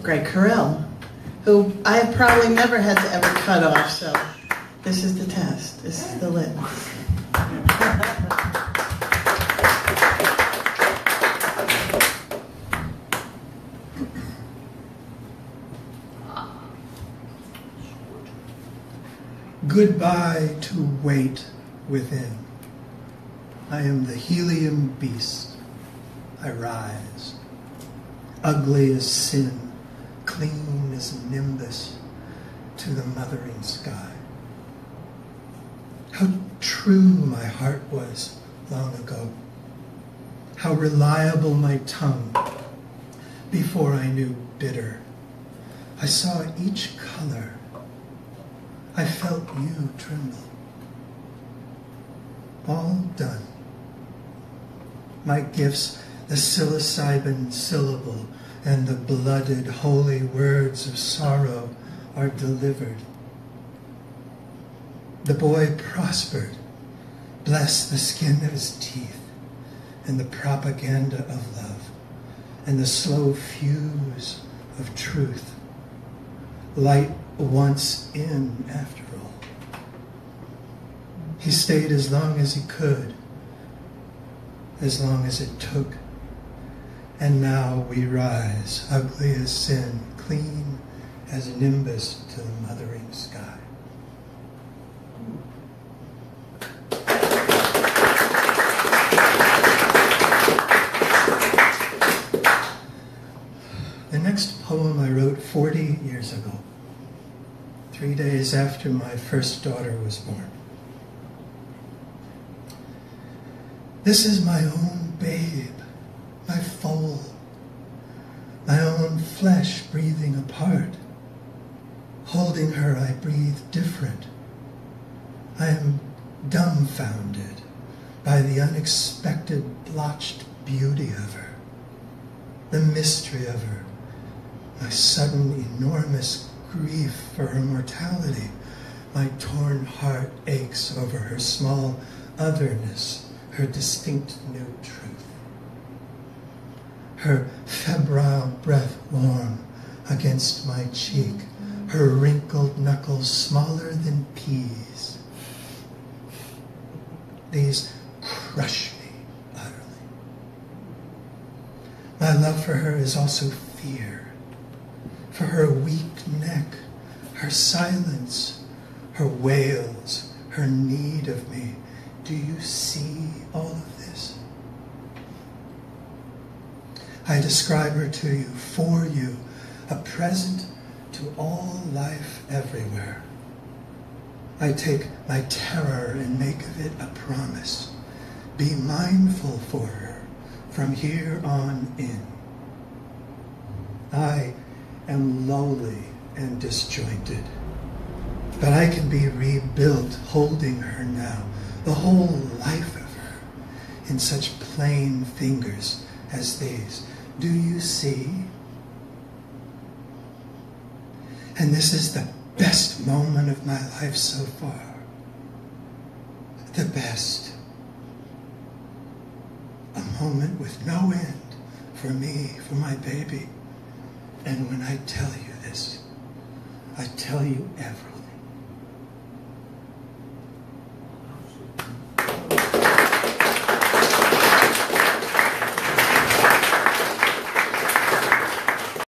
great Correll, who I have probably never had to ever cut off, so this is the test. This is the litmus. Goodbye to weight within. I am the helium beast. I rise. Ugly as sin, clean as nimbus to the mothering sky. How true my heart was long ago. How reliable my tongue before I knew bitter. I saw each color. I felt you tremble. All done. My gifts, the psilocybin syllable and the blooded holy words of sorrow are delivered. The boy prospered, blessed the skin of his teeth and the propaganda of love and the slow fuse of truth. Light once in, after all. He stayed as long as he could, as long as it took. And now we rise, ugly as sin, clean as a nimbus to the mothering sky. The next poem I wrote 40 years ago, 3 days after my first daughter was born. This is my own babe, my foal, my own flesh breathing apart. Holding her, I breathe different. I am dumbfounded by the unexpected blotched beauty of her, the mystery of her, my sudden enormous grief for her mortality. My torn heart aches over her small otherness, her distinct new truth. Her febrile breath warm against my cheek, her wrinkled knuckles smaller than peas. These crush me utterly. My love for her is also fear. For her weak neck, her silence, her wails, her need of me. Do you see all of this? I describe her to you, for you, a present to all life everywhere. I take my terror and make of it a promise. Be mindful for her from here on in. I am lowly and disjointed, but I can be rebuilt holding her now, the whole life of her, in such plain fingers as these. Do you see? And this is the best moment of my life so far. The best. A moment with no end for me, for my baby. And when I tell you this, I tell you everything.